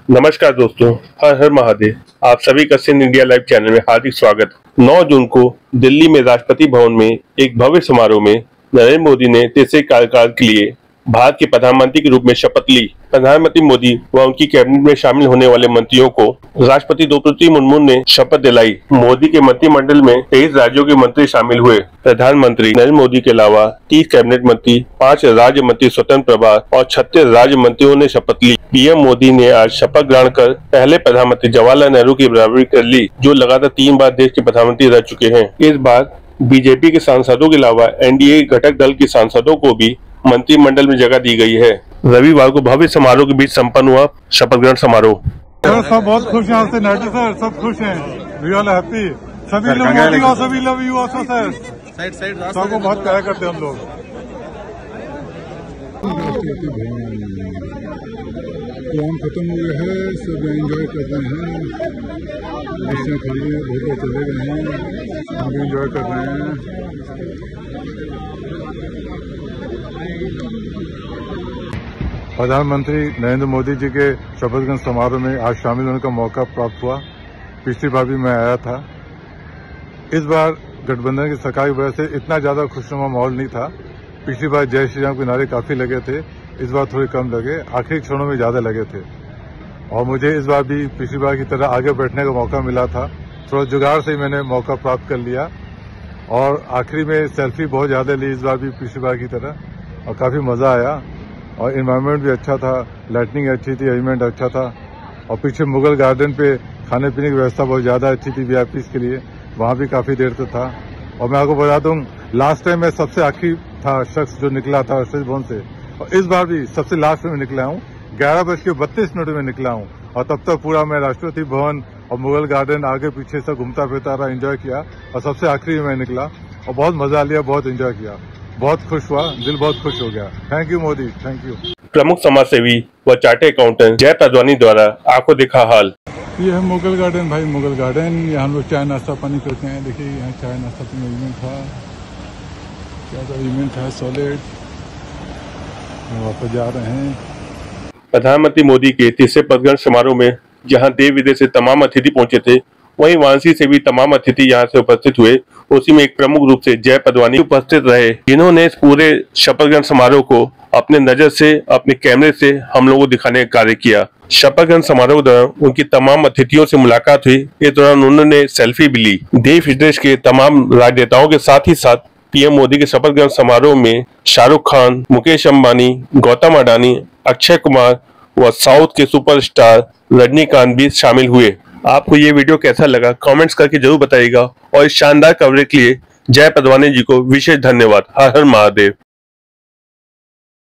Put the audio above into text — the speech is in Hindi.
नमस्कार दोस्तों, हर हर महादेव। आप सभी का सिंध इंडिया लाइव चैनल में हार्दिक स्वागत। 9 जून को दिल्ली में राष्ट्रपति भवन में एक भव्य समारोह में नरेंद्र मोदी ने तीसरे कार्यकाल के लिए भारत के प्रधानमंत्री के रूप में शपथ ली। प्रधानमंत्री मोदी व उनकी कैबिनेट में शामिल होने वाले मंत्रियों को राष्ट्रपति द्रौपदी मुर्मू ने शपथ दिलाई। मोदी के मंत्रिमंडल में 23 राज्यों के मंत्री शामिल हुए। प्रधानमंत्री नरेंद्र मोदी के अलावा 30 कैबिनेट मंत्री, 5 राज्य मंत्री स्वतंत्र प्रभार और 36 राज्य मंत्रियों ने शपथ ली। पीएम मोदी ने आज शपथ ग्रहण कर पहले प्रधानमंत्री जवाहरलाल नेहरू की बराबरी कर ली, जो लगातार 3 बार देश के प्रधानमंत्री रह चुके हैं। इस बार बीजेपी के सांसदों के अलावा एनडीए घटक दल के सांसदों को भी मंत्रिमंडल में जगह दी गई है। रविवार को भव्य समारोह के बीच संपन्न हुआ शपथ ग्रहण समारोह। सब बहुत खुश हैं, सर सब खुश हैं, वी ऑल हैप्पी। सभी लोग सभी लव यू आल्सो सर। सबको बहुत प्यार करते हैं हम लोग। प्रोग्राम खत्म हो गया है, सब एंजॉय कर रहे हैं, डिशें खा ली हैं, भोटे चले गए हैं, हम भी एंजॉय कर रहे हैं। प्रधानमंत्री नरेंद्र मोदी जी के शपथ ग्रहण समारोह में आज शामिल होने का मौका प्राप्त हुआ। पिछली बार भी मैं आया था। इस बार गठबंधन की सरकार की वजह से इतना ज्यादा खुशनुमा माहौल नहीं था। पिछली बार जय श्री राम के नारे काफी लगे थे, इस बार थोड़े कम लगे, आखिरी क्षणों में ज्यादा लगे थे। और मुझे इस बार भी पिछली बार की तरह आगे बैठने का मौका मिला था। थोड़ा जुगाड़ से ही मैंने मौका प्राप्त कर लिया और आखिरी में सेल्फी बहुत ज्यादा ली इस बार भी पिछली बार की तरह, और काफी मजा आया। और एनवायरनमेंट भी अच्छा था, लाइटनिंग अच्छी थी, अरेंजमेंट अच्छा था। और पीछे मुगल गार्डन पे खाने पीने की व्यवस्था बहुत ज्यादा अच्छी थी वीआईपीज़ के लिए, वहां भी काफी देर तक था। और मैं आपको बता दूं, लास्ट टाइम मैं सबसे आखिरी था शख्स जो निकला था राष्ट्रपति भवन से, और इस बार भी सबसे लास्ट में निकला हूँ। 11:32 में निकला हूँ, और तब तक पूरा मैं राष्ट्रपति भवन और मुगल गार्डन आगे पीछे से घूमता फिरता रहा, एंजॉय किया, और सबसे आखिरी में निकला और बहुत मजा लिया, बहुत एंजॉय किया, बहुत खुश हुआ, दिल बहुत खुश हो गया। Thank you Modi, thank you. प्रमुख समाज सेवी व चार्टर्ड अकाउंटेंट जय पदवानी द्वारा आंखों देखा हाल। ये है मुगल गार्डन भाई, मुगल गार्डन। यहाँ हम लोग चाय नाश्ता पानी करते हैं। देखिए यहाँ चाय नाश्ता पानी इवेंट था, क्या तो इवेंट था सॉलिड। वापस जा रहे हैं। प्रधानमंत्री मोदी के तीसरे पद ग्रहण समारोह में जहां देश विदेश से तमाम अतिथि पहुंचे थे, वहीं वाराणसी से भी तमाम अतिथि यहां से उपस्थित हुए। उसी में एक प्रमुख रूप से जय पदवानी उपस्थित रहे, जिन्होंने इस पूरे शपथ ग्रहण समारोह को अपने नजर से, अपने कैमरे से हम लोगों को दिखाने का कार्य किया। शपथ ग्रहण समारोह के दौरान उनकी तमाम अतिथियों से मुलाकात हुई। इस दौरान उन्होंने सेल्फी भी ली। देश विदेश के तमाम राजनेताओं के साथ ही साथ पीएम मोदी के शपथ ग्रहण समारोह में शाहरुख खान, मुकेश अंबानी, गौतम अडानी, अक्षय कुमार व साउथ के सुपरस्टार रजनीकांत भी शामिल हुए। आपको ये वीडियो कैसा लगा कमेंट्स करके जरूर बताइएगा, और इस शानदार कवरेज के लिए जय पदवानी जी को विशेष धन्यवाद। हर हर महादेव।